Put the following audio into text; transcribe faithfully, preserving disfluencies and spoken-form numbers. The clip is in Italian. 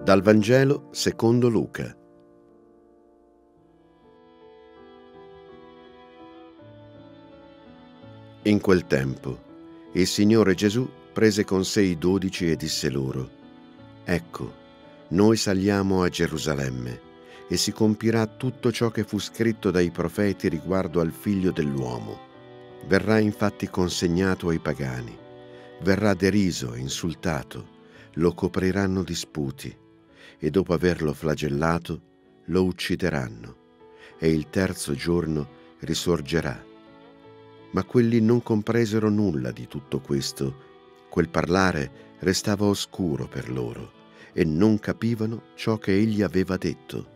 Dal Vangelo secondo Luca. In quel tempo il Signore Gesù prese con sé i dodici e disse loro: Ecco, noi saliamo a Gerusalemme e si compirà tutto ciò che fu scritto dai profeti riguardo al Figlio dell'uomo. Verrà infatti consegnato ai pagani, verrà deriso e insultato, lo copriranno disputi e dopo averlo flagellato lo uccideranno e il terzo giorno risorgerà. Ma quelli non compresero nulla di tutto questo. Quel parlare restava oscuro per loro e non capivano ciò che egli aveva detto.